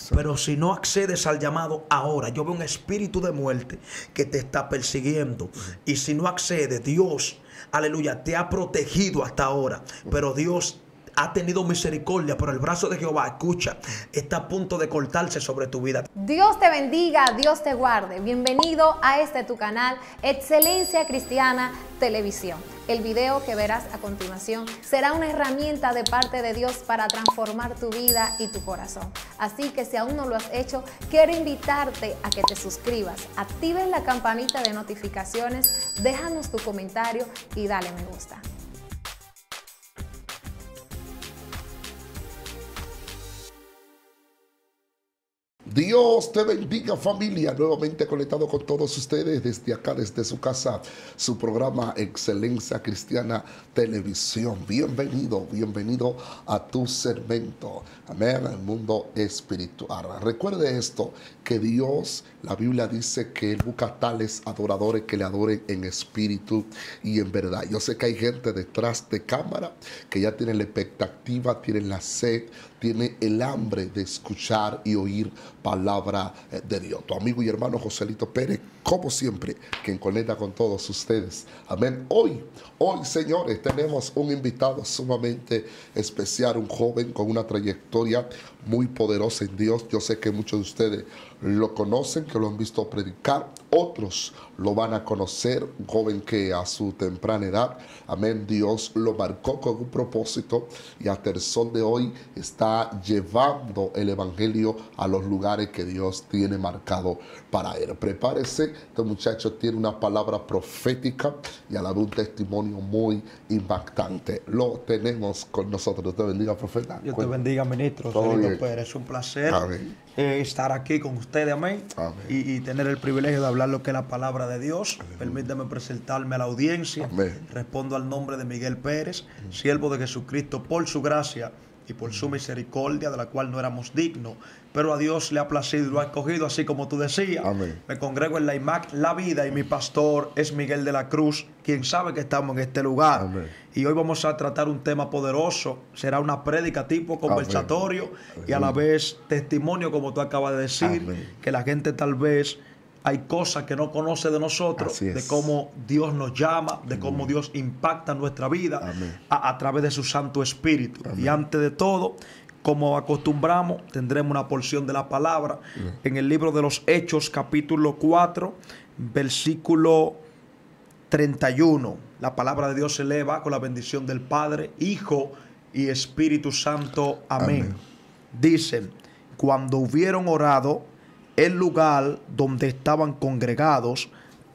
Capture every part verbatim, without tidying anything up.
Pero si no accedes al llamado ahora, yo veo un espíritu de muerte que te está persiguiendo. Y si no accedes, Dios, aleluya, te ha protegido hasta ahora. Pero Dios ha tenido misericordia, pero el brazo de Jehová, escucha, está a punto de cortarse sobre tu vida. Dios te bendiga, Dios te guarde. Bienvenido a este tu canal, Excelencia Cristiana Televisión. El video que verás a continuación será una herramienta de parte de Dios para transformar tu vida y tu corazón. Así que si aún no lo has hecho, quiero invitarte a que te suscribas, actives la campanita de notificaciones, déjanos tu comentario y dale me gusta. Dios te bendiga, familia, nuevamente conectado con todos ustedes desde acá, desde su casa, su programa Excelencia Cristiana Televisión. Bienvenido, bienvenido a tu segmento, amén, al mundo espiritual. Recuerde esto, que Dios, la Biblia dice que Él busca tales adoradores que le adoren en espíritu y en verdad. Yo sé que hay gente detrás de cámara que ya tiene la expectativa, tiene la sed, tiene el hambre de escuchar y oír palabra de Dios. Tu amigo y hermano Joselito Pérez, como siempre, quien conecta con todos ustedes. Amén. Hoy, hoy, señores, tenemos un invitado sumamente especial, un joven con una trayectoria muy poderosa en Dios. Yo sé que muchos de ustedes lo conocen, que lo han visto predicar. Otros lo van a conocer, un joven que a su temprana edad, amén, Dios lo marcó con un propósito y hasta el sol de hoy está llevando el evangelio a los lugares que Dios tiene marcado para él. Prepárese, este muchacho tiene una palabra profética y a la vez un testimonio muy impactante. Lo tenemos con nosotros. Dios te bendiga, profeta. Dios te bendiga, ministro Joselito Pérez. Es un placer eh, estar aquí con ustedes, amén, amén. Y, y tener el privilegio de hablar lo que es la palabra de Dios. Amén. Permíteme presentarme a la audiencia. Amén. Respondo al nombre de Miguel Pérez, amén, siervo de Jesucristo, por su gracia y por su misericordia, de la cual no éramos dignos, pero a Dios le ha placido y lo ha escogido, así como tú decías. Amén. Me congrego en la I M A C La Vida y mi pastor es Miguel de la Cruz, quien sabe que estamos en este lugar. Amén. Y hoy vamos a tratar un tema poderoso. Será una prédica tipo conversatorio. Amén. Y a la vez testimonio, como tú acabas de decir. Amén. Que la gente tal vez hay cosas que no conoce de nosotros, de cómo Dios nos llama, de cómo Amén. Dios impacta nuestra vida a, a través de su Santo Espíritu. Amén. Y antes de todo, como acostumbramos, tendremos una porción de la palabra Amén. En el libro de los Hechos, capítulo cuatro, versículo treinta y uno. La palabra de Dios se eleva con la bendición del Padre, Hijo y Espíritu Santo. Amén. Amén. Dicen, cuando hubieron orado, el lugar donde estaban congregados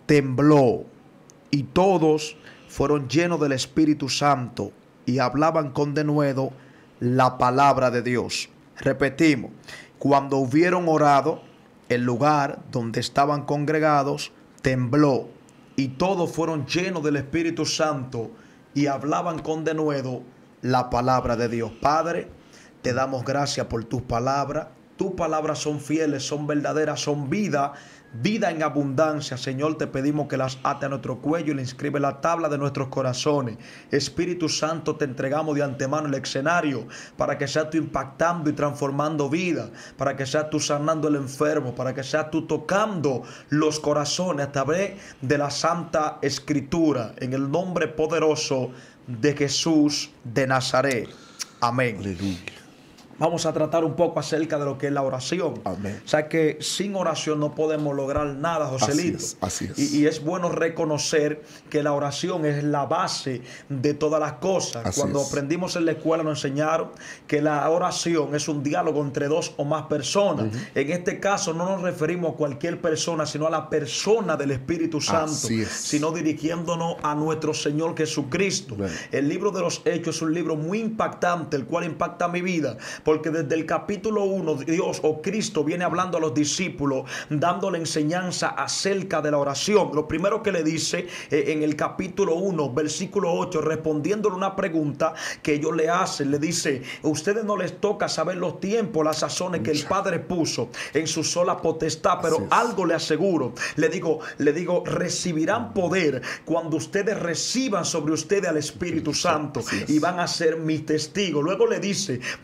tembló y todos fueron llenos del Espíritu Santo y hablaban con denuedo la palabra de Dios. Repetimos, cuando hubieron orado, el lugar donde estaban congregados tembló y todos fueron llenos del Espíritu Santo y hablaban con denuedo la palabra de Dios. Padre, te damos gracias por tus palabras. Tus palabras son fieles, son verdaderas, son vida, vida en abundancia. Señor, te pedimos que las ate a nuestro cuello y le inscribe la tabla de nuestros corazones. Espíritu Santo, te entregamos de antemano el escenario para que seas tú impactando y transformando vida, para que seas tú sanando el enfermo, para que seas tú tocando los corazones a través de la Santa Escritura. En el nombre poderoso de Jesús de Nazaret. Amén. Aleluya. Vamos a tratar un poco acerca de lo que es la oración. Amén. O sea que sin oración no podemos lograr nada, Joselito. Así es, así es. Y, y es bueno reconocer que la oración es la base de todas las cosas. Así Cuando es. aprendimos en la escuela nos enseñaron que la oración es un diálogo entre dos o más personas. Uh-huh. En este caso no nos referimos a cualquier persona, sino a la persona del Espíritu Santo. Así es. Sino dirigiéndonos a nuestro Señor Jesucristo. Bueno. El libro de los Hechos es un libro muy impactante, el cual impacta mi vida. Porque desde el capítulo uno, Dios o Cristo viene hablando a los discípulos, dándole enseñanza acerca de la oración. Lo primero que le dice eh, en el capítulo uno, versículo ocho, respondiéndole una pregunta que ellos le hacen, le dice, a ustedes no les toca saber los tiempos, las sazones que el Padre puso en su sola potestad, pero algo le aseguro, le digo, le digo, recibirán poder cuando ustedes reciban sobre ustedes al Espíritu Santo y van a ser mis testigos. Luego le dice, no se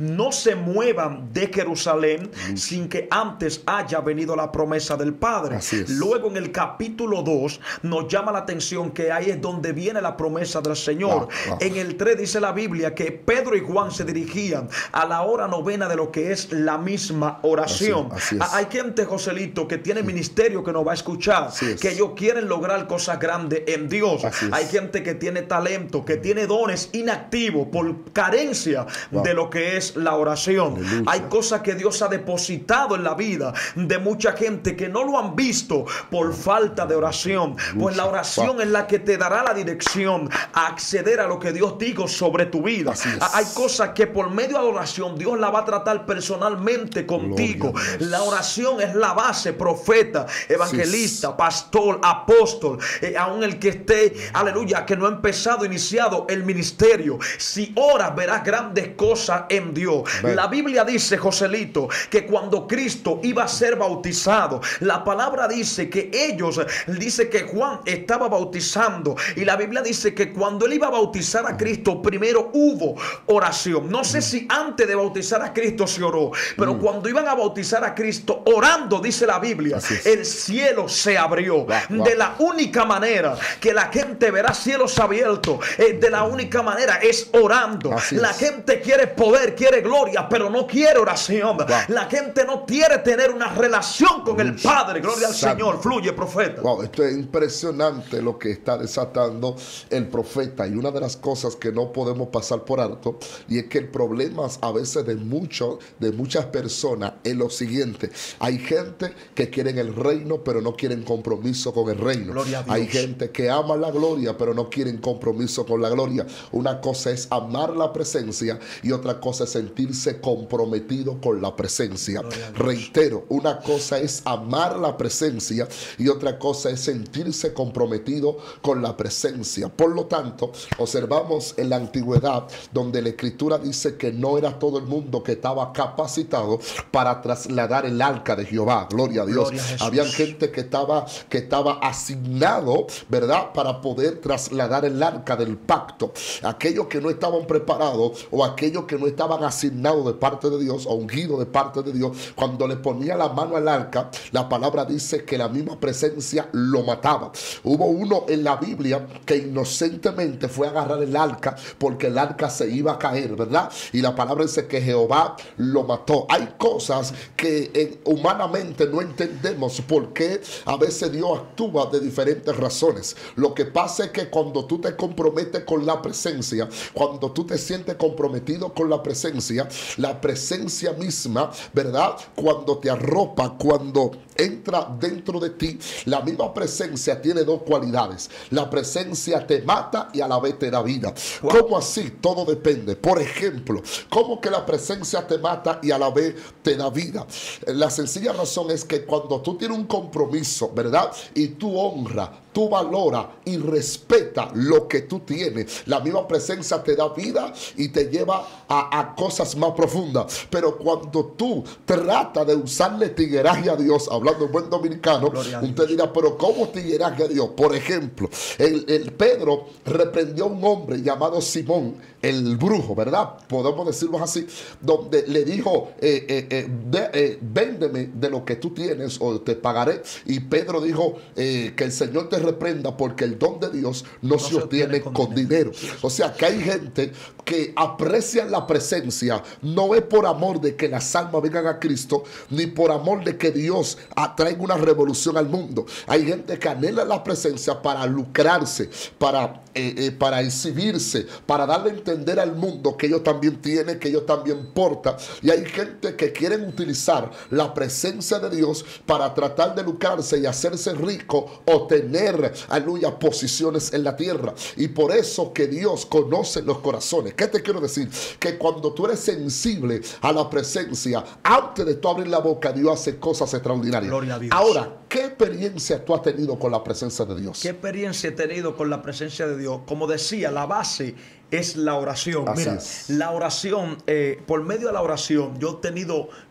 se muevan de Jerusalén mm. sin que antes haya venido la promesa del Padre. Luego en el capítulo dos nos llama la atención que ahí es donde viene la promesa del Señor. Wow, wow. En el tres dice la Biblia que Pedro y Juan se dirigían a la hora novena de lo que es la misma oración. Así, así Hay gente, Joselito, que tiene ministerio que nos va a escuchar, que ellos quieren lograr cosas grandes en Dios. Hay gente que tiene talento, que tiene dones inactivos por carencia wow. de lo que es la oración. Aleluya. Hay cosas que Dios ha depositado en la vida de mucha gente que no lo han visto por falta de oración. Aleluya. Pues la oración wow. es la que te dará la dirección a acceder a lo que Dios dijo sobre tu vida. Hay cosas que por medio de la oración Dios la va a tratar personalmente contigo. La oración es la base, profeta, evangelista, sí. pastor, apóstol, eh, aún el que esté, aleluya, que no ha empezado, iniciado el ministerio. Si oras, verás grandes cosas en Dios. Ven. La Biblia dice, Joselito, que cuando Cristo iba a ser bautizado, la palabra dice que ellos, dice que Juan estaba bautizando, y la Biblia dice que cuando él iba a bautizar a Cristo, primero hubo oración. No sé si antes de bautizar a Cristo se oró, pero mm. cuando iban a bautizar a Cristo, orando, dice la Biblia, el cielo se abrió. Wow, wow. De la única manera que la gente verá cielos abiertos, eh, de la única manera es orando. Así la es. Gente quiere poder, quiere gloria, pero no quiere oración. Wow. La gente no quiere tener una relación con el Padre. Gloria al Señor. Fluye, profeta. Wow, esto es impresionante lo que está desatando el profeta. Y una de las cosas que no podemos pasar por alto, y es que el problema a veces de muchos, de muchas personas es lo siguiente: hay gente que quieren el reino pero no quieren compromiso con el reino. Hay gente que ama la gloria pero no quieren compromiso con la gloria. Una cosa es amar la presencia y otra cosa es sentirse comprometido con la presencia. Reitero, una cosa es amar la presencia y otra cosa es sentirse comprometido con la presencia. Por lo tanto, observamos en la antigüedad donde la escritura dice que no era todo el mundo que estaba capacitado para trasladar el arca de Jehová. Gloria a Dios. Gloria a Había gente que estaba, que estaba asignado, ¿verdad?, para poder trasladar el arca del pacto. Aquellos que no estaban preparados o aquellos que no estaban asignados de parte de Dios o ungidos de parte de Dios, cuando le ponía la mano al arca, la palabra dice que la misma presencia lo mataba. Hubo uno en la Biblia que inocentemente fue a agarrar el arca porque el arca se iba a caer, ¿verdad? Y la palabra dice que Jehová lo mató. Hay cosas que eh, humanamente no entendemos por qué a veces Dios actúa de diferentes razones. Lo que pasa es que cuando tú te comprometes con la presencia, cuando tú te sientes comprometido con la presencia, la presencia misma, ¿verdad?, cuando te arropa, cuando entra dentro de ti, la misma presencia tiene dos cualidades. La presencia te mata y a la vez te da vida. Wow. ¿Cómo así? Todo depende. Por ejemplo, ¿cómo que la presencia te mata y a la vez te da vida? La sencilla razón es que cuando tú tienes un compromiso, ¿verdad?, y tú honras, tú valoras y respeta lo que tú tienes, la misma presencia te da vida y te lleva a, a cosas más profundas. Pero cuando tú tratas de usarle tigueraje a Dios, hablando en buen dominicano, usted dirá, pero ¿cómo tigueraje a Dios? Por ejemplo, el, el Pedro reprendió a un hombre llamado Simón, el brujo, ¿verdad? Podemos decirlo así, donde le dijo, eh, eh, eh, de, eh, véndeme de lo que tú tienes o te pagaré. Y Pedro dijo, eh, que el Señor te reprenda porque el don de Dios no, no se obtiene con, con dinero. dinero. O sea que hay gente que aprecia la presencia, no es por amor de que las almas vengan a Cristo, ni por amor de que Dios traiga una revolución al mundo. Hay gente que anhela la presencia para lucrarse, para, eh, eh, para exhibirse, para darle a entender al mundo que ellos también tienen, que ellos también portan. Y hay gente que quieren utilizar la presencia de Dios para tratar de lucrarse y hacerse rico o tener, aleluya, posiciones en la tierra. Y por eso que Dios conoce los corazones. ¿Qué te quiero decir? Que cuando tú eres sensible a la presencia, antes de tú abrir la boca, Dios hace cosas extraordinarias. Gloria a Dios. Ahora, ¿qué experiencia tú has tenido con la presencia de Dios? ¿Qué experiencia he tenido con la presencia de Dios? Como decía, la base es la oración. Así Mira, es. la oración, eh, por medio de la oración, yo he tenido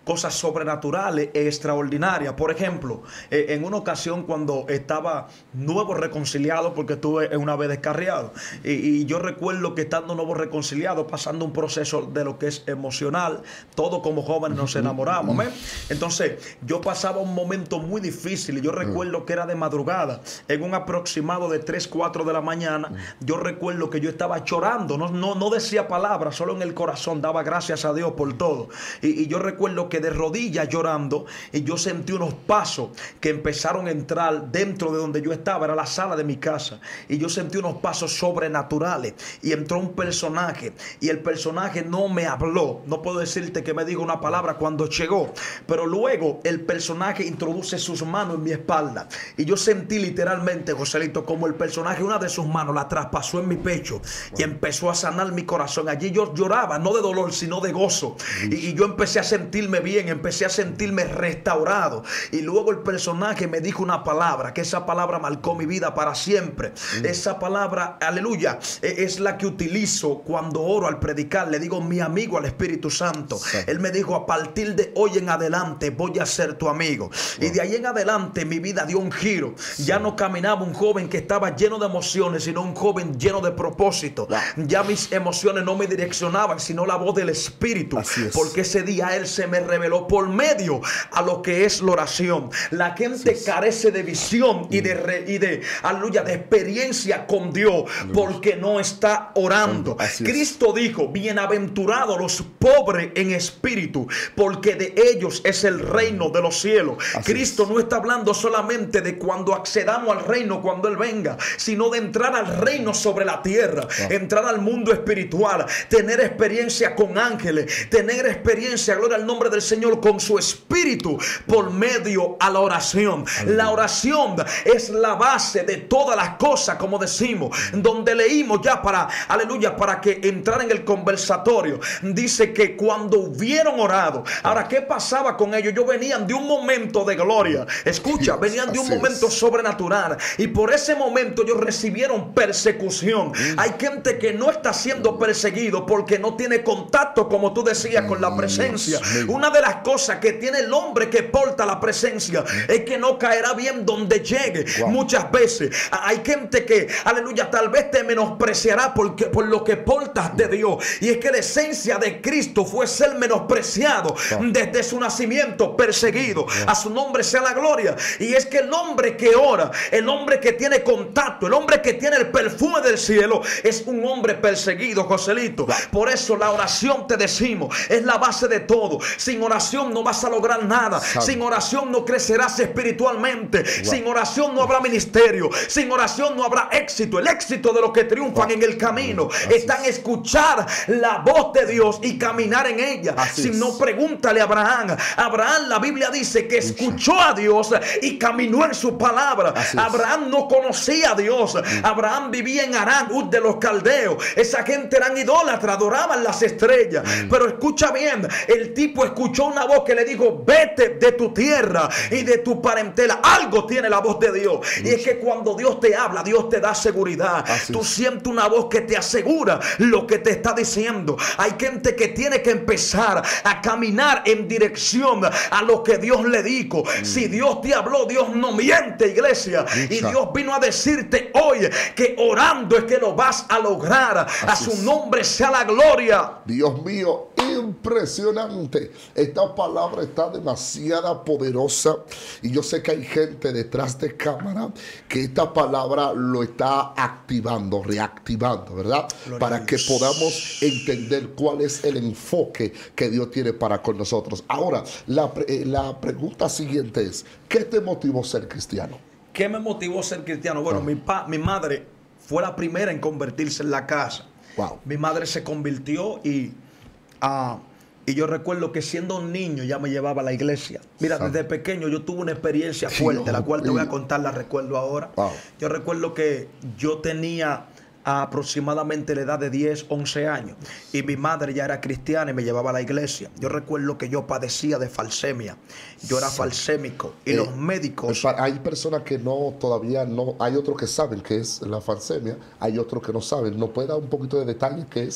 cosas sobrenaturales e extraordinarias. Por ejemplo, eh, en una ocasión cuando estaba nuevo reconciliado, porque estuve una vez descarriado, y, y yo recuerdo que estando nuevo reconciliado, pasando un proceso de lo que es emocional, todos como jóvenes nos enamoramos, ¿eh? Entonces yo pasaba un momento muy difícil y yo recuerdo que era de madrugada, en un aproximado de tres, cuatro de la mañana. Yo recuerdo que yo estaba llorando, no, no, no decía palabras, solo en el corazón daba gracias a Dios por todo. Y, y yo recuerdo que de rodillas llorando, y yo sentí unos pasos que empezaron a entrar dentro de donde yo estaba, era la sala de mi casa, y yo sentí unos pasos sobrenaturales, y entró un personaje, y el personaje no me habló, no puedo decirte que me diga una palabra cuando llegó, pero luego el personaje introduce sus manos en mi espalda, y yo sentí literalmente, Joselito, como el personaje, una de sus manos la traspasó en mi pecho, y empezó a sanar mi corazón. Allí yo lloraba, no de dolor, sino de gozo, y, y yo empecé a sentirme bien, empecé a sentirme restaurado, y luego el personaje me dijo una palabra, que esa palabra marcó mi vida para siempre. Mm. Esa palabra, aleluya, es la que utilizo cuando oro al predicar. Le digo mi amigo al Espíritu Santo. Sí. Él me dijo, a partir de hoy en adelante voy a ser tu amigo. Wow. Y de ahí en adelante mi vida dio un giro. Sí. Ya no caminaba un joven que estaba lleno de emociones, sino un joven lleno de propósito. Wow. Ya mis emociones no me direccionaban, sino la voz del Espíritu. Porque ese día Él se me reveló por medio a lo que es la oración. La gente sí. carece de visión y de, re, y de, aleluya, de experiencia con Dios porque no está orando. Cristo dijo, bienaventurados los pobres en espíritu, porque de ellos es el reino de los cielos. Así Cristo es. No está hablando solamente de cuando accedamos al reino, cuando Él venga, sino de entrar al reino sobre la tierra, wow. entrar al mundo espiritual, tener experiencia con ángeles, tener experiencia, gloria al nombre del Señor, con su espíritu por medio a la oración. Aleluya. La oración es la base de todas las cosas, como decimos, donde leímos ya para, aleluya, para que entrar en el conversatorio. Dice que cuando hubieron orado, ahora, ¿qué pasaba con ellos? Ellos venían de un momento de gloria. Escucha, venían de un momento sobrenatural, y por ese momento ellos recibieron persecución. Hay gente que no está siendo perseguido porque no tiene contacto, como tú decías, con la presencia. Una de las cosas que tiene el hombre que porta la presencia es que no caerá bien donde llegue. Wow. Muchas veces hay gente que, aleluya, tal vez te menospreciará porque, por lo que portas de Dios. Y es que la esencia de Cristo fue ser menospreciado wow. desde su nacimiento, perseguido. Wow. A su nombre sea la gloria. Y es que el hombre que ora, el hombre que tiene contacto, el hombre que tiene el perfume del cielo, es un hombre perseguido, Joselito. Wow. Por eso la oración, te decimos, es la base de todo. Sin oración no vas a lograr nada. Sabe. Sin oración no crecerás espiritualmente. Wow. Sin oración no habrá ministerio. Sin oración no habrá éxito. El éxito de los que triunfan wow. en el camino Así está en escuchar la voz de Dios y caminar en ella. Así si es. No, pregúntale a Abraham. Abraham, la Biblia dice que escuchó a Dios y caminó en su palabra. Así Abraham es. No conocía a Dios. Mm. Abraham vivía en Harán, Ur de los caldeos. Esa gente eran idólatras, adoraban las estrellas. Mm. Pero escucha bien, el tipo escuchó una voz que le dijo, vete de tu tierra y de tu parentela. Algo tiene la voz de Dios. Mm. Y es que cuando Dios te habla, Dios te da seguridad. Así Tú es. Sientes una voz que te asegura lo que te está diciendo. Hay gente que tiene que empezar a caminar en dirección a lo que Dios le dijo. Mm. Si Dios te habló, Dios no miente, iglesia. Mucha. Y Dios vino a decirte hoy que orando es que lo vas a lograr. Así a su es. Nombre sea la gloria. Dios mío, impresionante. Esta palabra está demasiado poderosa, y yo sé que hay gente detrás de cámara que esta palabra lo está activando, reactivando, ¿verdad? Gloria para que podamos entender cuál es el enfoque que Dios tiene para con nosotros. Ahora, la, eh, la pregunta siguiente es, ¿qué te motivó a ser cristiano? ¿Qué me motivó a ser cristiano? Bueno, ah. mi, pa, mi madre fue la primera en convertirse en la casa. Wow. Mi madre se convirtió y... Uh, Y yo recuerdo que siendo un niño ya me llevaba a la iglesia. Mira, desde pequeño yo tuve una experiencia fuerte, sí, la cual te voy a contar, la recuerdo ahora. Wow. Yo recuerdo que yo tenía aproximadamente la edad de diez, once años. Y mi madre ya era cristiana y me llevaba a la iglesia. Yo recuerdo que yo padecía de falsemia. Yo era sí. falsémico. Y eh, los médicos... Hay personas que no, todavía no... Hay otros que saben qué es la falsemia. Hay otros que no saben. ¿Nos puede dar un poquito de detalle qué es?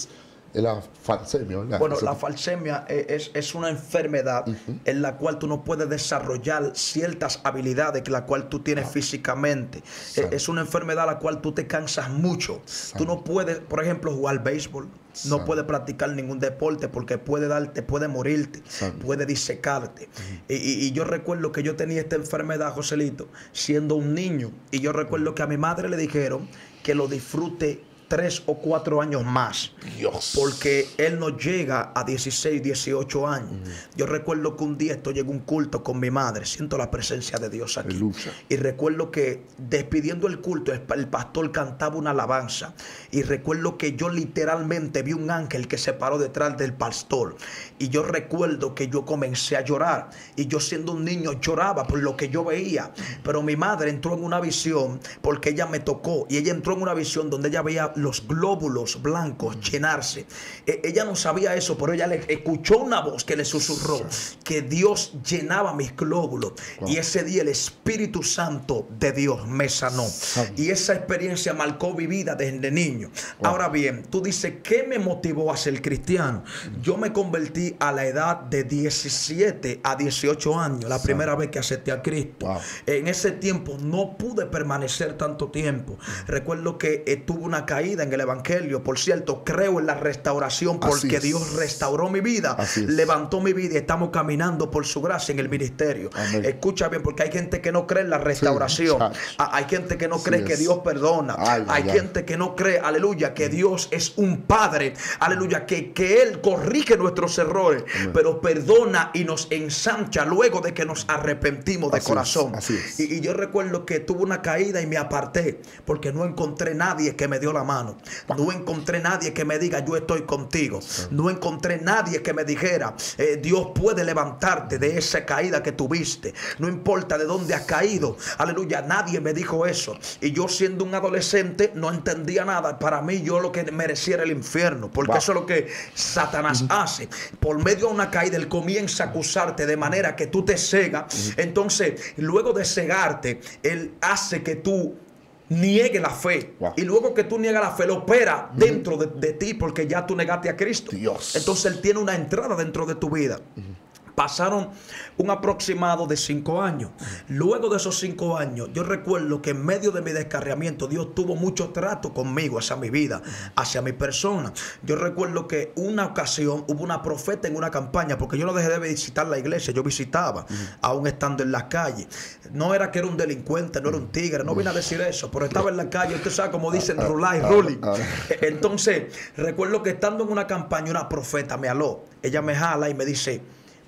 La falsemia, ¿verdad? Bueno, la falsemia es, es una enfermedad uh-huh. en la cual tú no puedes desarrollar ciertas habilidades que la cual tú tienes ah. físicamente. Sabe. Es una enfermedad a la cual tú te cansas mucho. Sabe. Tú no puedes, por ejemplo, jugar béisbol. No Sabe. puedes practicar ningún deporte porque puede darte, puede morirte, Sabe. puede disecarte. Uh-huh. y, y, y yo recuerdo que yo tenía esta enfermedad, Joselito, siendo un niño. Y yo recuerdo que a mi madre le dijeron que lo disfrute tres o cuatro años más. Dios. Porque él no llega a dieciséis, dieciocho años. Mm. Yo recuerdo que un día estoy en un culto con mi madre. Siento la presencia de Dios aquí. Aleluya. Y recuerdo que despidiendo el culto, el pastor cantaba una alabanza. Y recuerdo que yo literalmente vi un ángel que se paró detrás del pastor. Y yo recuerdo que yo comencé a llorar. Y yo siendo un niño lloraba por lo que yo veía. Pero mi madre entró en una visión porque ella me tocó. Y ella entró en una visión donde ella veía los glóbulos blancos llenarse. Eh, ella no sabía eso, pero ella le escuchó una voz que le susurró que Dios llenaba mis glóbulos. Wow. Y ese día el Espíritu Santo de Dios me sanó. Wow. Y esa experiencia marcó mi vida desde niño. Wow. Ahora bien, tú dices, ¿qué me motivó a ser cristiano? Yo me convertí a la edad de diecisiete a dieciocho años, la primera vez que acepté a Cristo. Wow. En ese tiempo no pude permanecer tanto tiempo. Recuerdo que eh, tuve una caída en el evangelio. Por cierto, creo en la restauración porque Dios restauró mi vida, levantó mi vida y estamos caminando por su gracia en el ministerio. Amén. Escucha bien, porque hay gente que no cree en la restauración. Sí, hay gente que no sí cree es. que Dios perdona. Ay, hay ay, gente ay. que no cree, aleluya, que Dios es un padre, aleluya, que, que Él corrige nuestros errores, Amén. pero perdona y nos ensancha luego de que nos arrepentimos de así corazón. Es, así es. Y, y yo recuerdo que tuve una caída y me aparté porque no encontré nadie que me dio la mano. No encontré nadie que me diga yo estoy contigo. No encontré nadie que me dijera eh, Dios puede levantarte de esa caída que tuviste. No importa de dónde has caído. Aleluya, nadie me dijo eso. Y yo siendo un adolescente no entendía nada. Para mí yo lo que merecía era el infierno. Porque wow. eso es lo que Satanás uh-huh. hace. Por medio de una caída él comienza a acusarte de manera que tú te cegas. Uh-huh. Entonces luego de cegarte él hace que tú niegue la fe. Wow. Y luego que tú niegas la fe, lo opera uh-huh. dentro de, de ti porque ya tú negaste a Cristo. Dios. Entonces Él tiene una entrada dentro de tu vida. Uh-huh. Pasaron un aproximado de cinco años. Luego de esos cinco años, yo recuerdo que en medio de mi descarriamiento, Dios tuvo mucho trato conmigo, hacia mi vida, hacia mi persona. Yo recuerdo que una ocasión hubo una profeta en una campaña, porque yo no dejé de visitar la iglesia, yo visitaba, uh-huh. aún estando en la calle. No era que era un delincuente, no era un tigre, no vine a decir eso, pero estaba en la calle, usted sabe como dicen, rulay, ruling. Entonces, recuerdo que estando en una campaña, una profeta me aló. Ella me jala y me dice: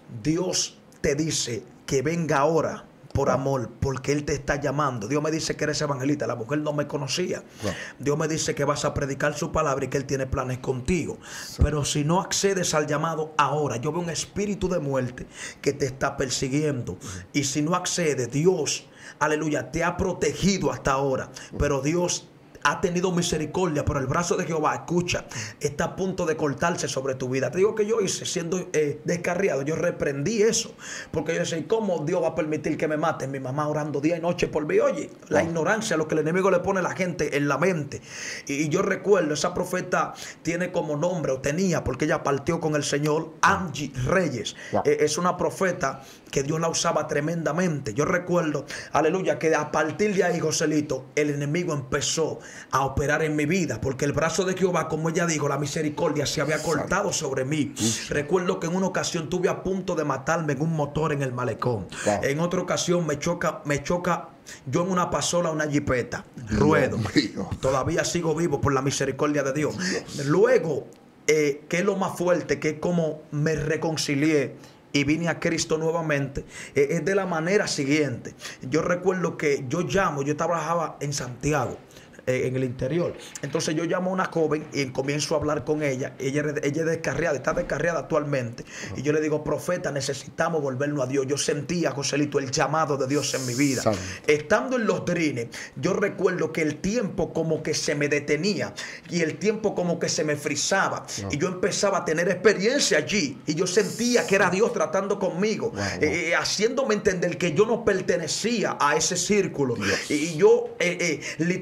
Dios te dice que venga ahora por amor, porque Él te está llamando. Dios me dice que eres evangelista. La mujer no me conocía. Wow. Dios me dice que vas a predicar su palabra y que Él tiene planes contigo. Sí. Pero si no accedes al llamado ahora, yo veo un espíritu de muerte que te está persiguiendo. Sí. Y si no accedes, Dios, aleluya, te ha protegido hasta ahora. Sí. Pero Dios ha tenido misericordia, pero el brazo de Jehová, escucha, está a punto de cortarse sobre tu vida. Te digo que yo hice, siendo eh, descarriado, yo reprendí eso, porque yo decía, ¿cómo Dios va a permitir que me maten? Mi mamá orando día y noche por mí. Oye, la oh. ignorancia, lo que el enemigo le pone a la gente en la mente. Y, y yo recuerdo, esa profeta tiene como nombre, o tenía, porque ella partió con el Señor, Angie Reyes. Oh. Eh, es una profeta que Dios la usaba tremendamente. Yo recuerdo, aleluya, que a partir de ahí, Joselito, el enemigo empezó a operar en mi vida, porque el brazo de Jehová, como ella dijo, la misericordia se había cortado sobre mí. Uf. Recuerdo que en una ocasión tuve a punto de matarme en un motor en el malecón. Wow. En otra ocasión me choca, me choca yo en una pasola, una jipeta, ruedo. Todavía sigo vivo por la misericordia de Dios. Dios. Luego, eh, que es lo más fuerte, que es como me reconcilié y vine a Cristo nuevamente, eh, es de la manera siguiente. Yo recuerdo que yo llamo, yo trabajaba en Santiago, eh, en el interior. Entonces yo llamo a una joven y comienzo a hablar con ella. Ella, ella es descarriada, está descarriada actualmente. Uh-huh. Y yo le digo, profeta, necesitamos volvernos a Dios. Yo sentía, Joselito, el llamado de Dios en mi vida. Sabe. Estando en los drines, yo recuerdo que el tiempo como que se me detenía y el tiempo como que se me frizaba. Uh-huh. Y yo empezaba a tener experiencia allí. Y yo sentía que era Dios tratando conmigo, wow, wow. Eh, haciéndome entender que yo no pertenecía a ese círculo. Y, y yo eh, eh, literalmente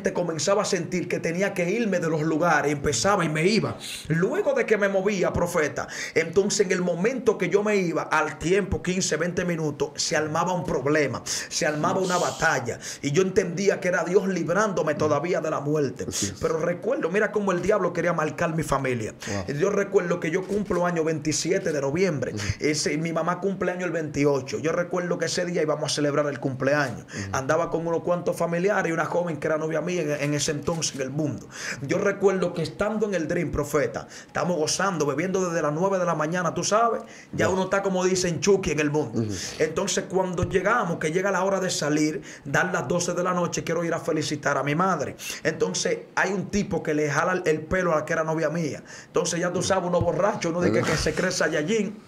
repente comenzaba a sentir que tenía que irme de los lugares, empezaba y me iba. Luego de que me movía, profeta, entonces en el momento que yo me iba, al tiempo, quince, veinte minutos, se armaba un problema, se armaba una batalla, y yo entendía que era Dios librándome todavía de la muerte. Pero recuerdo, mira cómo el diablo quería marcar mi familia. Wow. Yo recuerdo que yo cumplo año veintisiete de noviembre, uh-huh. ese, mi mamá cumple año el veintiocho. Yo recuerdo que ese día íbamos a celebrar el cumpleaños. Uh-huh. Andaba con unos cuantos familiares y una joven que era novia mía en, en ese entonces en el mundo. Yo recuerdo que estando en el Dream, profeta, estamos gozando, bebiendo desde las nueve de la mañana, tú sabes, ya uh-huh. uno está como dicen Chucky en el mundo. Uh-huh. Entonces cuando llegamos, que llega la hora de salir, dan las doce de la noche, quiero ir a felicitar a mi madre. Entonces hay un tipo que le jala el pelo a la que era novia mía. Entonces ya tú sabes, uno borracho, uno dice que, que se cree Saiyajin.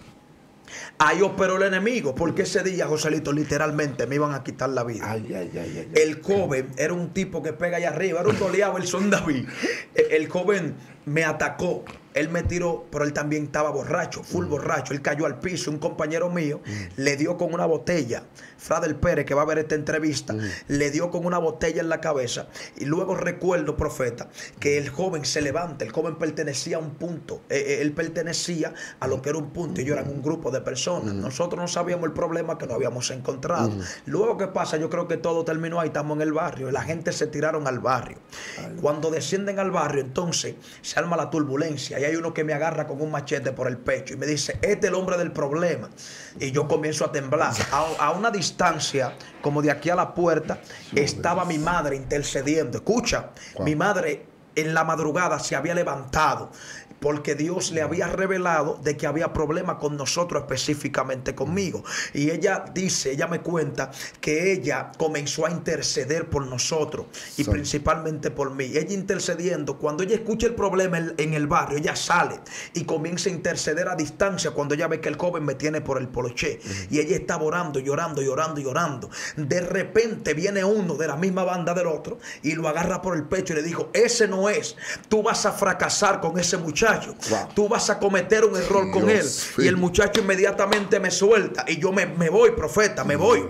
Ahí operó el enemigo, porque ese día, Joselito, literalmente me iban a quitar la vida. Ay, ay, ay, ay, el joven era un tipo que pega allá arriba, era un goleado, el son David. El joven me atacó, él me tiró, pero él también estaba borracho, full mm. borracho. Él cayó al piso, un compañero mío mm. le dio con una botella. Fradel Pérez, que va a ver esta entrevista, mm. le dio con una botella en la cabeza. Y luego recuerdo, profeta, que el joven se levanta. El joven pertenecía a un punto. Eh, él pertenecía a lo que era un punto. Y yo era un grupo de personas. Mm. Nosotros no sabíamos el problema que nos habíamos encontrado. Mm. Luego, ¿qué pasa? Yo creo que todo terminó ahí. Estamos en el barrio. Y la gente se tiraron al barrio. Ay. Cuando descienden al barrio, entonces se arma la turbulencia. Y hay uno que me agarra con un machete por el pecho y me dice, este es el hombre del problema. Y yo comienzo a temblar. A, a una distancia, como de aquí a la puerta, estaba mi madre intercediendo. Escucha, wow. mi madre en la madrugada se había levantado, porque Dios le había revelado de que había problemas con nosotros, específicamente conmigo. Y ella dice, ella me cuenta que ella comenzó a interceder por nosotros y sí. principalmente por mí. Ella intercediendo, cuando ella escucha el problema en, en el barrio, ella sale y comienza a interceder a distancia cuando ella ve que el joven me tiene por el poloché. Uh-huh. Y ella estaba orando, llorando, llorando, llorando. De repente viene uno de la misma banda del otro y lo agarra por el pecho y le dijo, ese no es, tú vas a fracasar con ese muchacho. Wow. Tú vas a cometer un error Dios con él. Mío. Y el muchacho inmediatamente me suelta. Y yo me, me voy, profeta, me voy.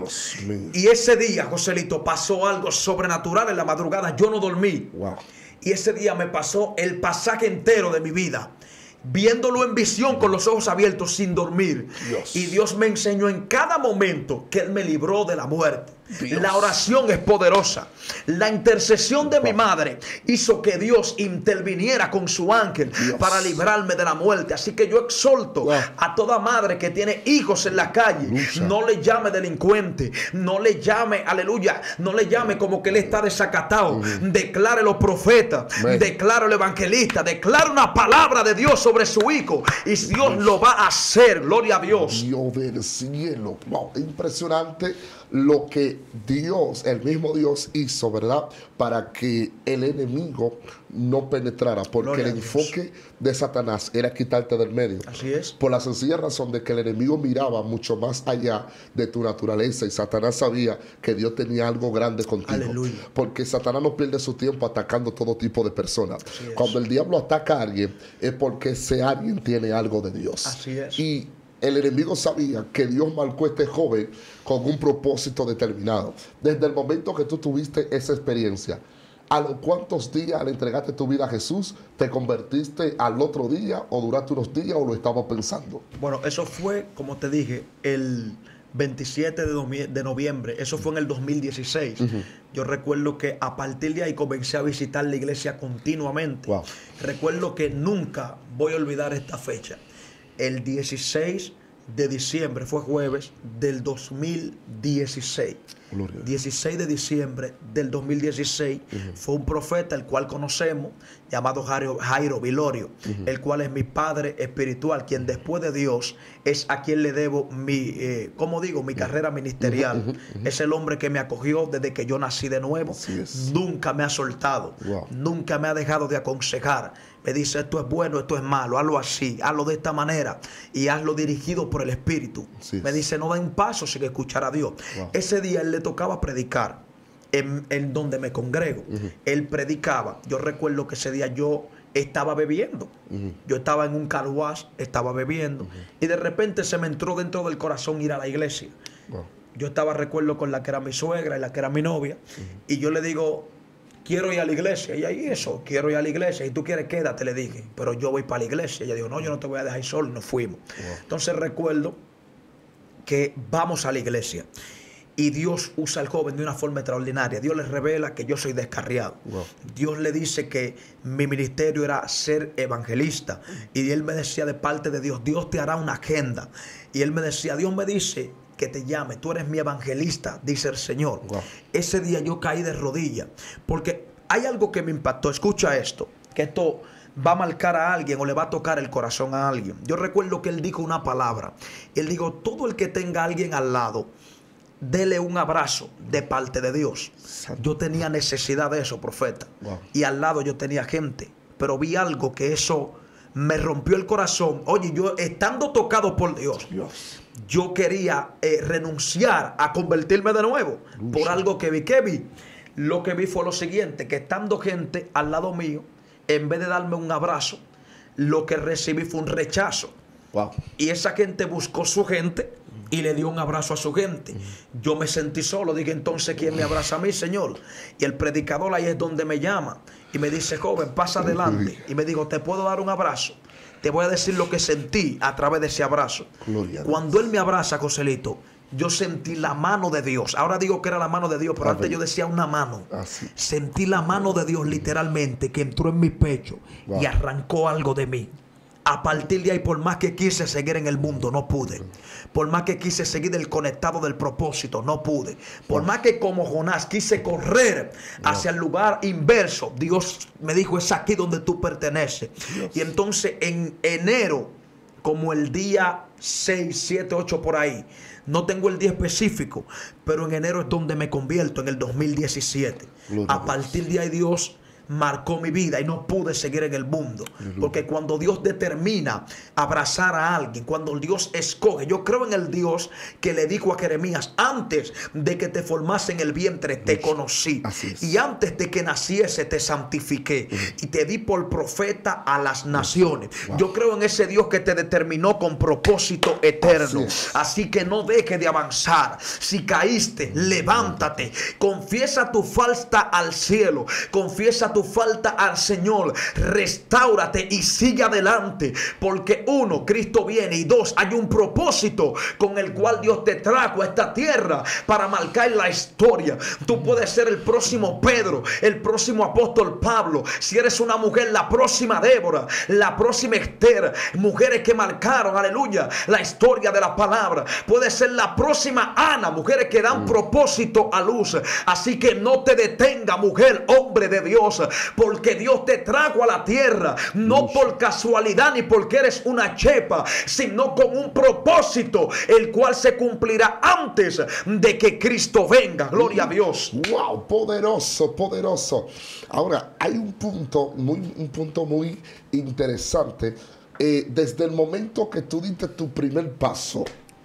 Y ese día, Joselito, pasó algo sobrenatural en la madrugada. Yo no dormí. Wow. Y ese día me pasó el pasaje entero de mi vida, viéndolo en visión con los ojos abiertos sin dormir. Dios. Y Dios me enseñó en cada momento que Él me libró de la muerte. Dios. La oración es poderosa. La intercesión de wow. mi madre hizo que Dios interviniera con su ángel Dios. Para librarme de la muerte. Así que yo exhorto wow. a toda madre que tiene hijos en la calle, Lucha. No le llame delincuente, no le llame, aleluya, no le llame como que él está desacatado. Uh-huh. Declare los profetas, declare el evangelista, declare una palabra de Dios sobre su hijo y Dios lo va a hacer. Gloria a Dios. Dios del cielo. Wow, impresionante lo que Dios, el mismo Dios hizo, ¿verdad? Para que el enemigo no penetrara, porque Gloria el enfoque de Satanás era quitarte del medio. Así es. Por la sencilla razón de que el enemigo miraba mucho más allá de tu naturaleza y Satanás sabía que Dios tenía algo grande contigo. Aleluya. Porque Satanás no pierde su tiempo atacando todo tipo de personas. Cuando el diablo ataca a alguien es porque ese alguien tiene algo de Dios. Así es. Y el enemigo sabía que Dios marcó a este joven con un propósito determinado. Desde el momento que tú tuviste esa experiencia, ¿a los cuántos días le entregaste tu vida a Jesús? ¿Te convertiste al otro día o duraste unos días o lo estabas pensando? Bueno, eso fue, como te dije, el veintisiete de noviembre. Eso fue en el dos mil dieciséis. Uh-huh. Yo recuerdo que a partir de ahí comencé a visitar la iglesia continuamente. Wow. Recuerdo que nunca voy a olvidar esta fecha. El dieciséis de diciembre, fue jueves del dos mil dieciséis. Gloria. dieciséis de diciembre del dos mil dieciséis, uh-huh. fue un profeta el cual conocemos, llamado Jairo, Jairo Vilorio, uh-huh. el cual es mi padre espiritual, quien después de Dios es a quien le debo mi, eh, como digo, mi carrera ministerial. Uh-huh. Uh-huh. Es el hombre que me acogió desde que yo nací de nuevo. Nunca me ha soltado, wow. nunca me ha dejado de aconsejar. Me dice, esto es bueno, esto es malo, hazlo así, hazlo de esta manera y hazlo dirigido por el Espíritu. Sí. Me dice, no da un paso sin escuchar a Dios. Wow. Ese día él le tocaba predicar en, en donde me congrego. Uh-huh. Él predicaba. Yo recuerdo que ese día yo estaba bebiendo. Uh-huh. Yo estaba en un car wash, estaba bebiendo. Uh-huh. Y de repente se me entró dentro del corazón ir a la iglesia. Wow. Yo estaba, recuerdo, con la que era mi suegra y la que era mi novia. Uh-huh. Y yo le digo, quiero ir a la iglesia. Y ahí eso, quiero ir a la iglesia. Y tú quieres, quédate, le dije. Pero yo voy para la iglesia. Ella dijo, no, yo no te voy a dejar solo. Y nos fuimos. Wow. Entonces recuerdo que vamos a la iglesia. Y Dios usa al joven de una forma extraordinaria. Dios le revela que yo soy descarriado. Wow. Dios le dice que mi ministerio era ser evangelista. Y él me decía de parte de Dios, Dios te hará una agenda. Y él me decía, Dios me dice que te llame, tú eres mi evangelista, dice el Señor. Wow. Ese día yo caí de rodillas. Porque hay algo que me impactó. Escucha esto, que esto va a marcar a alguien o le va a tocar el corazón a alguien. Yo recuerdo que él dijo una palabra. Él dijo, todo el que tenga a alguien al lado, dele un abrazo de parte de Dios. Yo tenía necesidad de eso, profeta. Wow. Y al lado yo tenía gente. Pero vi algo que eso me rompió el corazón. Oye, yo estando tocado por Dios, Dios. yo quería eh, renunciar a convertirme de nuevo. Uf. Por algo que vi. ¿Qué vi? Lo que vi fue lo siguiente, que estando gente al lado mío, en vez de darme un abrazo, lo que recibí fue un rechazo. Wow. Y esa gente buscó su gente y le dio un abrazo a su gente. Yo me sentí solo. Dije, entonces, ¿quién me abraza a mí, Señor? Y el predicador ahí es donde me llama. Y me dice, joven, pasa adelante. Y me dijo, ¿te puedo dar un abrazo? Te voy a decir lo que sentí a través de ese abrazo. Cuando él me abraza, Joselito, yo sentí la mano de Dios. Ahora digo que era la mano de Dios, pero a antes ver. yo decía una mano. Así. Sentí la mano de Dios literalmente que entró en mi pecho. Wow. Y arrancó algo de mí. A partir de ahí, por más que quise seguir en el mundo, no pude. Por más que quise seguir el conectado del propósito, no pude. Por más que como Jonás quise correr hacia el lugar inverso, Dios me dijo, es aquí donde tú perteneces. Dios. Y entonces en enero, como el día seis, siete, ocho por ahí, no tengo el día específico, pero en enero es donde me convierto en el dos mil diecisiete. Gloria a partir de ahí Dios marcó mi vida y no pude seguir en el mundo. Porque cuando Dios determina abrazar a alguien, cuando Dios escoge, yo creo en el Dios que le dijo a Jeremías, antes de que te formase en el vientre te conocí, y antes de que naciese te santifiqué y te di por profeta a las naciones. Wow. Yo creo en ese Dios que te determinó con propósito eterno. Así, Así que no dejes de avanzar. Si caíste, levántate, confiesa tu falta al cielo, confiesa tu falta al Señor, restáurate y sigue adelante, porque uno, Cristo viene, y dos, hay un propósito con el cual Dios te trajo a esta tierra para marcar la historia. Tú puedes ser el próximo Pedro, el próximo apóstol Pablo, si eres una mujer, la próxima Débora, la próxima Esther, mujeres que marcaron, aleluya, la historia de la palabra. Puedes ser la próxima Ana, mujeres que dan propósito a luz. Así que no te detenga, mujer, hombre de Dios, porque Dios te trajo a la tierra, no por casualidad ni porque eres una chepa, sino con un propósito, el cual se cumplirá antes de que Cristo venga. Gloria a Dios. Wow, poderoso, poderoso. Ahora, hay un punto muy, un punto muy interesante. Eh, desde el momento que tú diste tu primer paso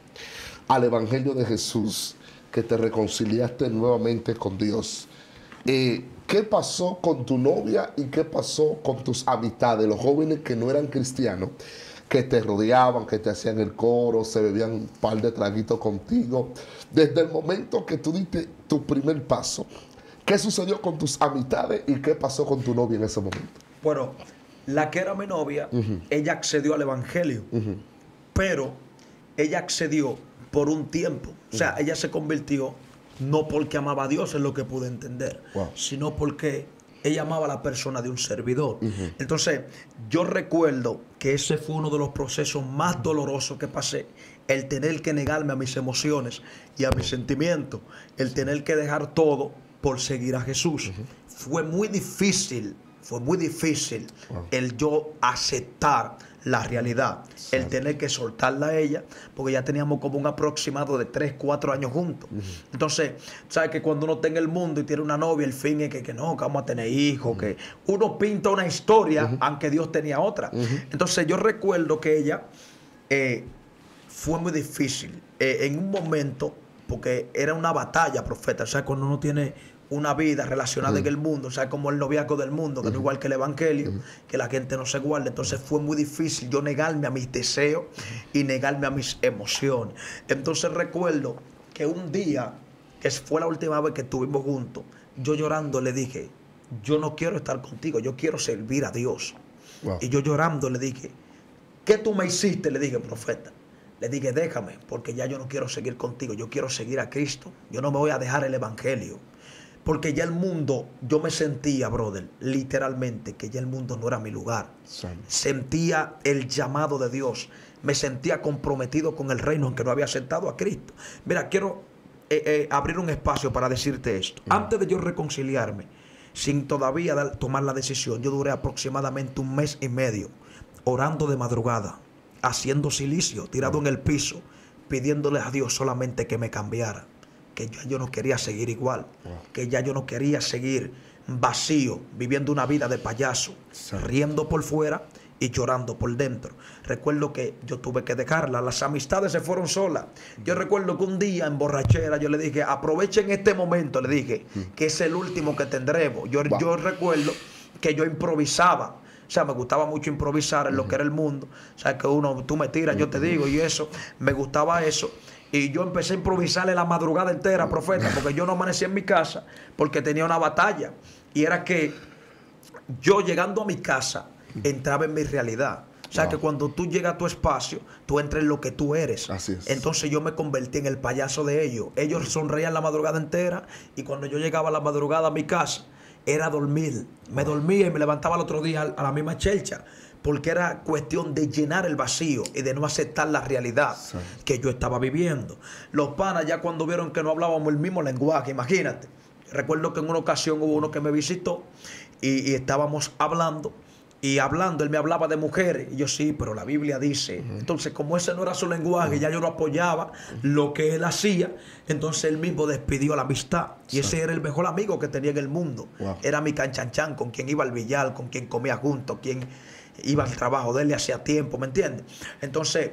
al Evangelio de Jesús, que te reconciliaste nuevamente con Dios, eh, ¿qué pasó con tu novia y qué pasó con tus amistades, los jóvenes que no eran cristianos, que te rodeaban, que te hacían el coro, se bebían un par de traguitos contigo? Desde el momento que tú diste tu primer paso, ¿qué sucedió con tus amistades y qué pasó con tu novia en ese momento? Bueno, la que era mi novia, uh-huh. ella accedió al Evangelio, uh-huh. pero ella accedió por un tiempo. O sea, uh-huh. ella se convirtió no porque amaba a Dios, es lo que pude entender, wow. sino porque ella amaba a la persona de un servidor. Uh-huh. Entonces, yo recuerdo que ese fue uno de los procesos más dolorosos que pasé, el tener que negarme a mis emociones y a mis sentimientos, el tener que dejar todo por seguir a Jesús. Uh-huh. Fue muy difícil, fue muy difícil wow. el yo aceptar la realidad, sí. el tener que soltarla a ella, porque ya teníamos como un aproximado de tres, cuatro años juntos. Uh-huh. Entonces, sabes que cuando uno está en el mundo y tiene una novia, el fin es que, que no, que vamos a tener hijos, uh-huh. que uno pinta una historia, uh-huh. aunque Dios tenía otra. Uh-huh. Entonces, yo recuerdo que ella eh, fue muy difícil eh, en un momento, porque era una batalla, profeta. O sea, cuando uno tiene una vida relacionada uh-huh. en el mundo, o sea, como el noviazgo del mundo, que uh-huh. no igual que el evangelio, uh-huh. que la gente no se guarda. Entonces fue muy difícil yo negarme a mis deseos uh-huh. y negarme a mis emociones. Entonces recuerdo que un día, que fue la última vez que estuvimos juntos, yo llorando le dije, yo no quiero estar contigo, yo quiero servir a Dios. Wow. Y yo llorando le dije, ¿qué tú me hiciste? Le dije, profeta. Le dije, déjame, porque ya yo no quiero seguir contigo, yo quiero seguir a Cristo. Yo no me voy a dejar el evangelio. Porque ya el mundo, yo me sentía, brother, literalmente, que ya el mundo no era mi lugar. Sí. Sentía el llamado de Dios. Me sentía comprometido con el reino, aunque no había aceptado a Cristo. Mira, quiero eh, eh, abrir un espacio para decirte esto. Mm. Antes de yo reconciliarme, sin todavía dar, tomar la decisión, yo duré aproximadamente un mes y medio orando de madrugada, haciendo silicio, tirado mm. en el piso, pidiéndole a Dios solamente que me cambiara. Que ya yo no quería seguir igual, wow. que ya yo no quería seguir vacío, viviendo una vida de payaso, sí. riendo por fuera y llorando por dentro. Recuerdo que yo tuve que dejarla, las amistades se fueron solas. Yo recuerdo que un día en borrachera yo le dije, aprovechen este momento, le dije, mm. que es el último que tendremos. Yo, wow. yo recuerdo que yo improvisaba. O sea, me gustaba mucho improvisar en uh-huh. lo que era el mundo. O sea, que uno, tú me tiras, uh-huh. yo te digo, y eso, me gustaba eso. Y yo empecé a improvisarle la madrugada entera, profeta, porque yo no amanecí en mi casa porque tenía una batalla. Y era que yo llegando a mi casa entraba en mi realidad. O sea, wow. que cuando tú llegas a tu espacio, tú entras en lo que tú eres. Así es. Entonces yo me convertí en el payaso de ellos. Ellos sonreían la madrugada entera y cuando yo llegaba a la madrugada a mi casa, era dormir. Me wow. dormía y me levantaba el otro día a la misma chelcha. Porque era cuestión de llenar el vacío y de no aceptar la realidad sí. que yo estaba viviendo. Los panas ya cuando vieron que no hablábamos el mismo lenguaje, imagínate. Recuerdo que en una ocasión hubo uno que me visitó y, y estábamos hablando. Y hablando, él me hablaba de mujeres. Y yo, sí, pero la Biblia dice. Uh-huh. Entonces, como ese no era su lenguaje, uh-huh. ya yo no apoyaba uh-huh. lo que él hacía. Entonces, él mismo despidió la amistad. Y sí. ese era el mejor amigo que tenía en el mundo. Wow. Era mi canchanchan, con quien iba al billar, con quien comía juntos, quien iba al trabajo de él hacía tiempo, ¿me entiendes? Entonces,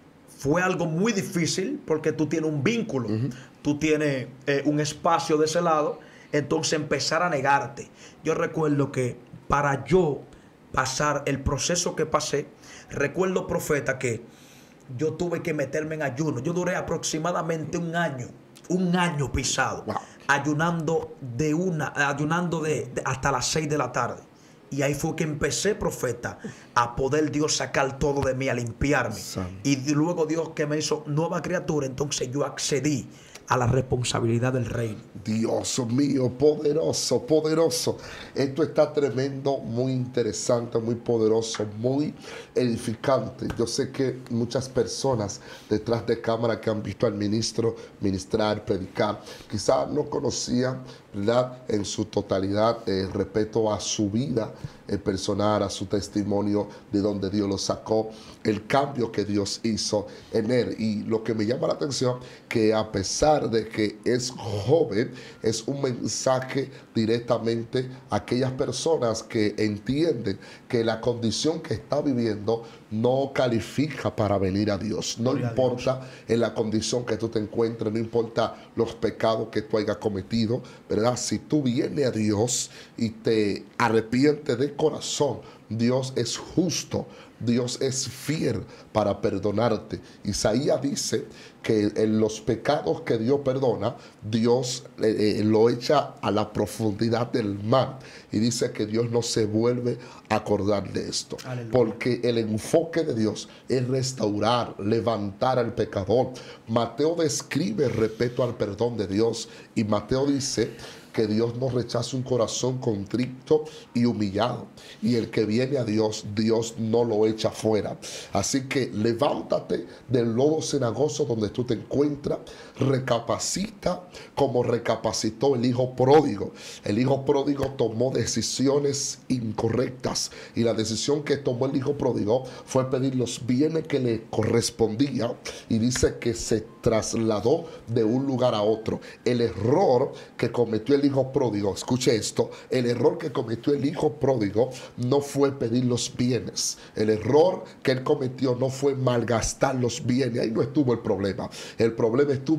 fue algo muy difícil porque tú tienes un vínculo, uh-huh. tú tienes eh, un espacio de ese lado. Entonces, empezar a negarte. Yo recuerdo que para yo pasar el proceso que pasé, recuerdo, profeta, que yo tuve que meterme en ayuno. Yo duré aproximadamente un año, un año pisado, wow. ayunando de una, ayunando de, de hasta las seis de la tarde. Y ahí fue que empecé, profeta, a poder Dios sacar todo de mí, a limpiarme. San. Y luego Dios que me hizo nueva criatura, entonces yo accedí a la responsabilidad del reino. Dios mío, poderoso, poderoso. Esto está tremendo, muy interesante, muy poderoso, muy edificante. Yo sé que muchas personas detrás de cámara que han visto al ministro ministrar, predicar, quizás no conocían, ¿verdad?, en su totalidad eh, respecto a su vida eh, personal, a su testimonio, de donde Dios lo sacó, el cambio que Dios hizo en él. Y lo que me llama la atención, que a pesar de que es joven, es un mensaje directamente a aquellas personas que entienden que la condición que está viviendo no califica para venir a Dios. No Gloria importa Dios. En la condición que tú te encuentres, no importa los pecados que tú hayas cometido, ¿verdad? Si tú vienes a Dios y te arrepientes de corazón, Dios es justo, Dios es fiel para perdonarte. Isaías dice que en los pecados que Dios perdona, Dios eh, eh, lo echa a la profundidad del mar. Y dice que Dios no se vuelve a acordar de esto. Aleluya. Porque el enfoque de Dios es restaurar, levantar al pecador. Mateo describe respecto al perdón de Dios. Y Mateo dice que Dios no rechaza un corazón contrito y humillado. Y el que viene a Dios, Dios no lo echa fuera. Así que levántate del lodo cenagoso donde tú te encuentras, recapacita como recapacitó el hijo pródigo. El hijo pródigo tomó decisiones incorrectas y la decisión que tomó el hijo pródigo fue pedir los bienes que le correspondían, y dice que se trasladó de un lugar a otro. El error que cometió el hijo pródigo, escuche esto, el error que cometió el hijo pródigo no fue pedir los bienes. El error que él cometió no fue malgastar los bienes. Ahí no estuvo el problema. El problema estuvo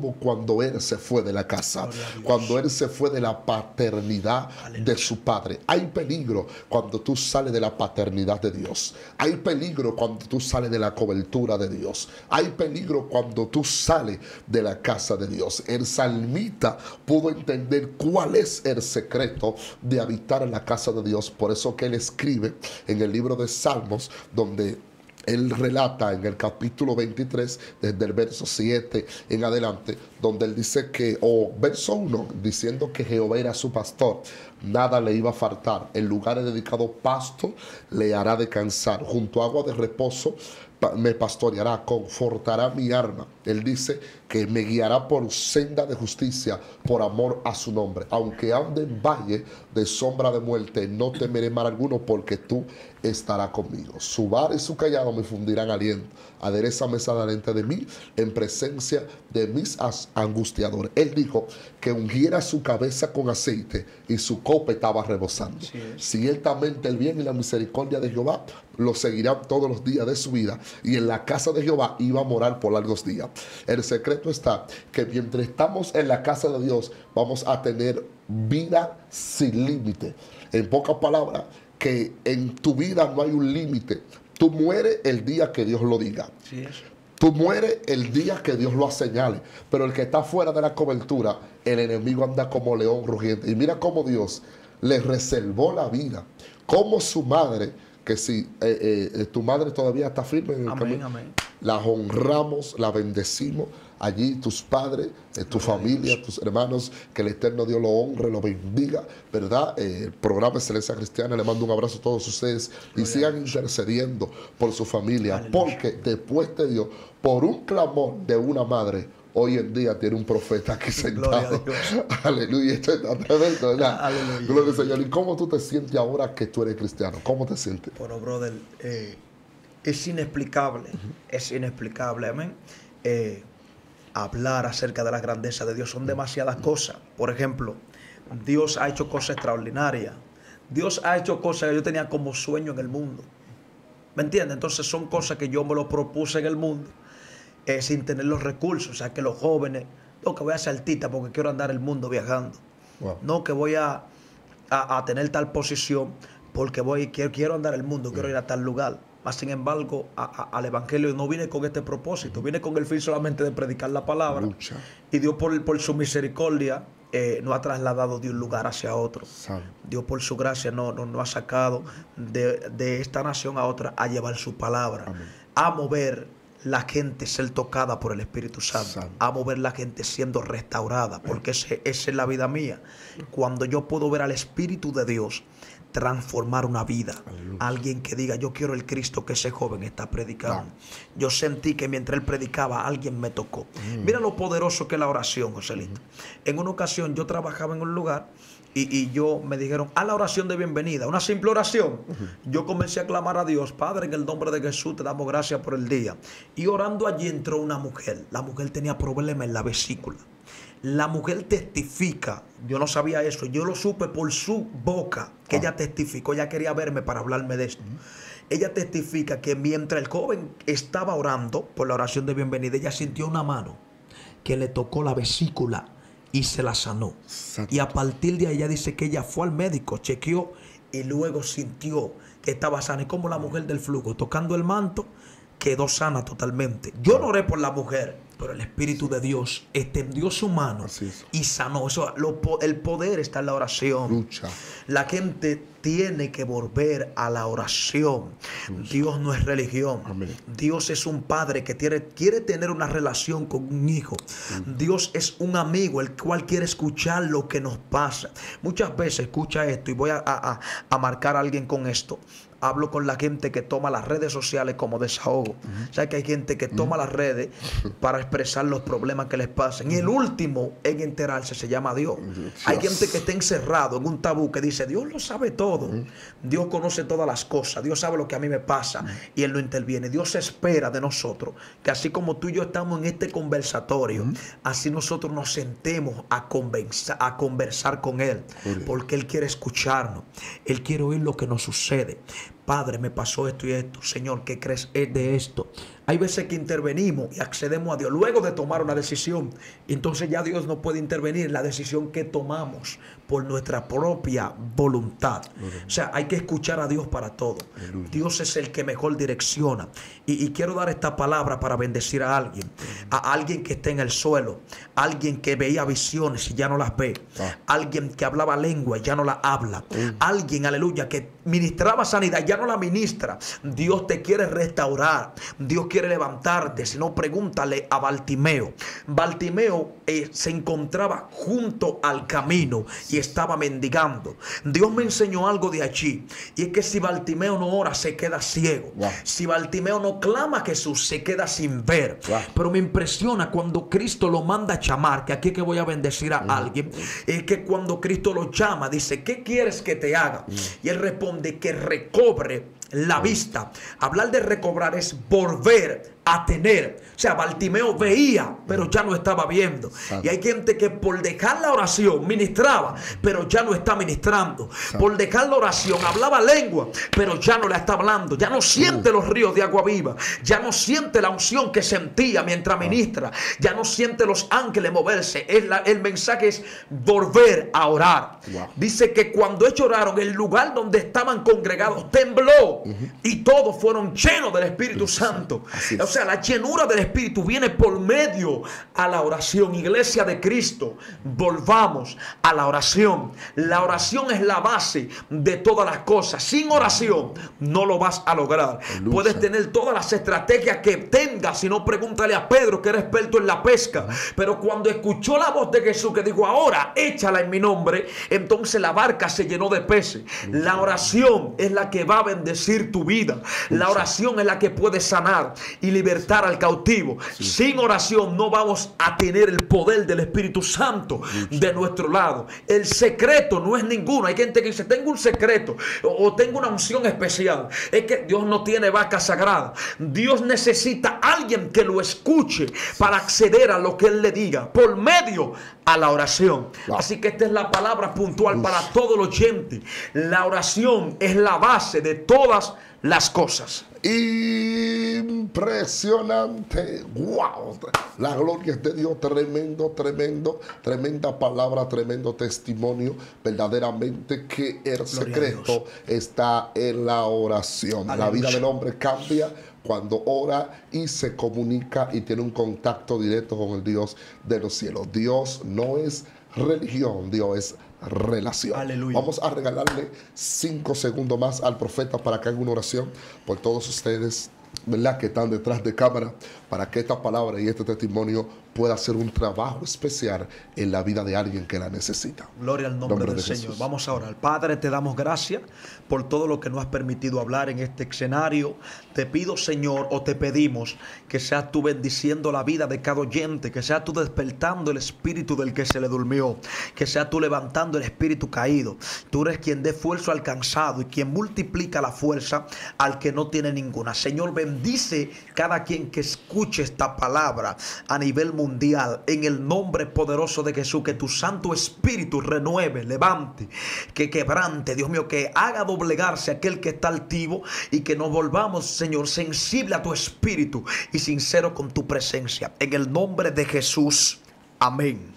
como cuando él se fue de la casa, cuando él se fue de la paternidad Aleluya. De su padre. Hay peligro cuando tú sales de la paternidad de Dios. Hay peligro cuando tú sales de la cobertura de Dios. Hay peligro cuando tú sales de la casa de Dios. El salmista pudo entender cuál es el secreto de habitar en la casa de Dios. Por eso que él escribe en el libro de Salmos, donde él relata en el capítulo veintitrés, desde el verso siete en adelante, donde él dice que, o verso uno, diciendo que Jehová era su pastor, nada le iba a faltar. En lugares dedicados pasto le hará descansar, junto a agua de reposo me pastoreará, confortará mi alma. Él dice que me guiará por senda de justicia, por amor a su nombre. Aunque ande en valle de sombra de muerte, no temeré mal alguno, porque tú estarás conmigo. Su vara y su callado me fundirán aliento. Adereza mesa delante de mí, en presencia de mis angustiadores. Él dijo que ungiera su cabeza con aceite y su copa estaba rebosando. Ciertamente el bien y la misericordia de Jehová lo seguirán todos los días de su vida, y en la casa de Jehová iba a morar por largos días. El secreto está que mientras estamos en la casa de Dios, vamos a tener vida sin límite. En pocas palabras, que en tu vida no hay un límite. Tú mueres el día que Dios lo diga. Sí, es. Tú mueres el día que Dios lo señale. Pero el que está fuera de la cobertura, el enemigo anda como león rugiente. Y mira cómo Dios le reservó la vida. Como su madre, que si eh, eh, tu madre todavía está firme en el amén, camino, amén. La honramos, la bendecimos. Allí tus padres, eh, tu familia, tus hermanos, que el eterno Dios lo honre, lo bendiga, ¿verdad? Eh, el programa Excelencia Cristiana, le mando un abrazo a todos ustedes y sigan intercediendo por su familia, Aleluya. Porque después de Dios, por un clamor de una madre, hoy en día tiene un profeta aquí sentado. Aleluya, esto está tremendo, ¿verdad? Aleluya. Gloria al Señor. ¿Y cómo tú te sientes ahora que tú eres cristiano? ¿Cómo te sientes? Bueno, brother, eh, es inexplicable, uh-huh. es inexplicable, amén. Eh, hablar acerca de la grandeza de Dios son demasiadas cosas. Por ejemplo, Dios ha hecho cosas extraordinarias. Dios ha hecho cosas que yo tenía como sueño en el mundo. ¿Me entiendes? Entonces son cosas que yo me lo propuse en el mundo eh, sin tener los recursos. O sea, que los jóvenes, no, que voy a ser artista porque quiero andar el mundo viajando. Wow. No, que voy a, a, a tener tal posición porque voy quiero, quiero andar el mundo, quiero ir a tal lugar. Mas, sin embargo, a, a, al Evangelio no vine con este propósito, vine con el fin solamente de predicar la palabra. Lucha. Y Dios por, por su misericordia eh, nos ha trasladado de un lugar hacia otro. Sabe. Dios por su gracia nos no, no ha sacado de, de esta nación a otra a llevar su palabra. Amén. A mover la gente ser tocada por el Espíritu Santo. Sabe. A mover la gente siendo restaurada, porque esa ese es la vida mía. Cuando yo puedo ver al Espíritu de Dios transformar una vida. Aleluya. Alguien que diga, yo quiero el Cristo que ese joven está predicando. No. Yo sentí que mientras él predicaba, alguien me tocó. Mm. Mira lo poderoso que es la oración, Joselito. Mm. En una ocasión yo trabajaba en un lugar y, y yo me dijeron, a la oración de bienvenida, una simple oración. Mm. Yo comencé a clamar a Dios, Padre, en el nombre de Jesús te damos gracias por el día. Y orando allí entró una mujer. La mujer tenía problemas en la vesícula. La mujer testifica, yo no sabía eso, yo lo supe por su boca, que ah. ella testificó, ella quería verme para hablarme de esto. Uh-huh. Ella testifica que mientras el joven estaba orando por la oración de bienvenida, ella sintió una mano que le tocó la vesícula y se la sanó. Santo. Y a partir de ahí ella dice que ella fue al médico, chequeó y luego sintió que estaba sana. Y como la mujer del flujo, tocando el manto, quedó sana totalmente. Yo no oré por la mujer, pero el Espíritu de Dios extendió su mano y sanó. Eso, lo, el poder está en la oración. Lucha. La gente tiene que volver a la oración. Lucha. Dios no es religión. Amén. Dios es un padre que quiere, quiere tener una relación con un hijo. Amén. Dios es un amigo el cual quiere escuchar lo que nos pasa. Muchas veces, escucha esto y voy a, a, a marcar a alguien con esto. Hablo con la gente que toma las redes sociales como desahogo. Uh-huh. ¿Sabes que hay gente que toma uh-huh. las redes para expresar los problemas que les pasan? Y el último en enterarse se llama Dios. Uh-huh. Hay gente que está encerrado en un tabú que dice, Dios lo sabe todo. Uh-huh. Dios conoce todas las cosas. Dios sabe lo que a mí me pasa. Uh-huh. Y Él no interviene. Dios espera de nosotros que así como tú y yo estamos en este conversatorio, uh-huh. así nosotros nos sentemos a, conversa, a conversar con Él. Uh-huh. Porque Él quiere escucharnos. Él quiere oír lo que nos sucede. Padre, me pasó esto y esto. Señor, ¿qué crees de esto? Hay veces que intervenimos y accedemos a Dios luego de tomar una decisión. Entonces ya Dios no puede intervenir en la decisión que tomamos por nuestra propia voluntad. O sea, hay que escuchar a Dios para todo. Dios es el que mejor direcciona. Y, y quiero dar esta palabra para bendecir a alguien. A alguien que está en el suelo. Alguien que veía visiones y ya no las ve. Alguien que hablaba lengua y ya no la habla. Alguien, aleluya, que ministraba sanidad y ya no la ministra. Dios te quiere restaurar. Dios quiere levantarte. Si no, pregúntale a Bartimeo. Bartimeo eh, se encontraba junto al camino y estaba mendigando. Dios me enseñó algo de allí, y es que si Bartimeo no ora, se queda ciego. Wow. Si Bartimeo no clama a Jesús, se queda sin ver. Wow. Pero me impresiona cuando Cristo lo manda a llamar, que aquí es que voy a bendecir a mm. alguien, es que cuando Cristo lo llama, dice, ¿qué quieres que te haga? Mm. Y él responde que recobre la vista. Hablar de recobrar es volver a tener. O sea, Bartimeo veía, pero ya no estaba viendo. Y hay gente que por dejar la oración ministraba, pero ya no está ministrando. Por dejar la oración hablaba lengua, pero ya no la está hablando. Ya no siente los ríos de agua viva. Ya no siente la unción que sentía mientras ministra. Ya no siente los ángeles moverse. El, el mensaje es volver a orar. Wow. Dice que cuando ellos oraron, el lugar donde estaban congregados tembló. Uh-huh. Y todos fueron llenos del Espíritu Santo. O sea, la llenura del Espíritu viene por medio a la oración. Iglesia de Cristo, volvamos a la oración. La oración es la base de todas las cosas. Sin oración no lo vas a lograr. Lucha. Puedes tener todas las estrategias que tengas. Si no, pregúntale a Pedro, que era experto en la pesca. Pero cuando escuchó la voz de Jesús que dijo, ahora échala en mi nombre, entonces la barca se llenó de peces. Lucha. La oración es la que va a bendecir tu vida. La oración es la que puede sanar y libertar al cautivo. Sí. Sin oración no vamos a tener el poder del Espíritu Santo sí. de nuestro lado. El secreto no es ninguno. Hay gente que dice, tengo un secreto o, o tengo una unción especial. Es que Dios no tiene vaca sagrada. Dios necesita a alguien que lo escuche para acceder a lo que Él le diga por medio a la oración. Wow. Así que esta es la palabra puntual Uf. para todo el oyente. La oración es la base de todas las cosas. Impresionante. Wow. La gloria es de Dios. Tremendo, tremendo, tremenda palabra, tremendo testimonio. Verdaderamente que el gloria secreto está en la oración. Aleluya. La vida del hombre cambia cuando ora y se comunica y tiene un contacto directo con el Dios de los cielos. Dios no es religión, Dios es relación. Aleluya. Vamos a regalarle cinco segundos más al profeta para que haga una oración por todos ustedes, ¿verdad?, que están detrás de cámara, para que esta palabra y este testimonio pueda hacer un trabajo especial en la vida de alguien que la necesita. Gloria al nombre, nombre del Señor. Jesús. Vamos a orar. Padre, te damos gracias por todo lo que nos has permitido hablar en este escenario. Te pido, Señor, o te pedimos que seas tú bendiciendo la vida de cada oyente, que seas tú despertando el espíritu del que se le durmió, que seas tú levantando el espíritu caído. Tú eres quien dé fuerza al cansado y quien multiplica la fuerza al que no tiene ninguna. Señor, bendice cada quien que escuche esta palabra a nivel mundial. Mundial, en el nombre poderoso de Jesús, que tu Santo Espíritu renueve, levante, que quebrante, Dios mío, que haga doblegarse aquel que está altivo y que nos volvamos, Señor, sensible a tu Espíritu y sincero con tu presencia. En el nombre de Jesús, amén.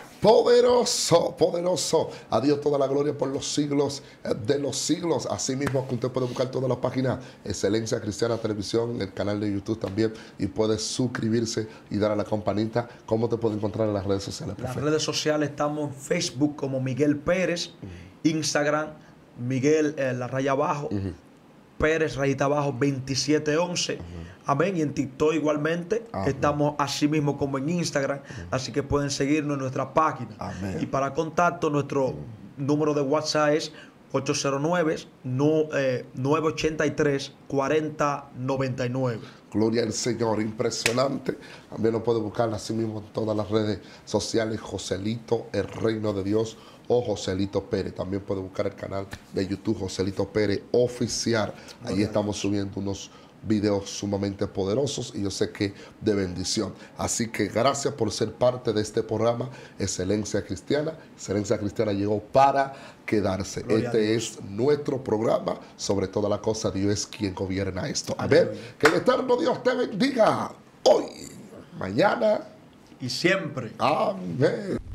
Poderoso, poderoso. A Dios toda la gloria por los siglos de los siglos. Así mismo que usted puede buscar todas las páginas Excelencia Cristiana Televisión, el canal de YouTube también, y puede suscribirse y dar a la campanita. ¿Cómo te puede encontrar en las redes sociales? En las redes sociales estamos en Facebook como Miguel Pérez, uh-huh. Instagram Miguel eh, la raya abajo, uh-huh. Pérez rayita abajo veintisiete once. Uh-huh. Amén. Y en TikTok igualmente. Amén. Estamos así mismo como en Instagram. Amén. Así que pueden seguirnos en nuestra página. Amén. Y para contacto, nuestro Amén. número de WhatsApp es ocho cero nueve, nueve ocho tres, cuatro cero nueve nueve. Gloria al Señor, impresionante. También lo puede buscar así mismo en todas las redes sociales, Joselito, el Reino de Dios, o Joselito Pérez. También puede buscar el canal de YouTube, Joselito Pérez Oficial. Ahí estamos subiendo unos videos sumamente poderosos y yo sé que de bendición. Así que gracias por ser parte de este programa Excelencia Cristiana. Excelencia Cristiana llegó para quedarse. Gloria este es nuestro programa. Sobre toda la cosa, Dios es quien gobierna esto. A ver, que el eterno Dios te bendiga hoy, mañana y siempre. Amén.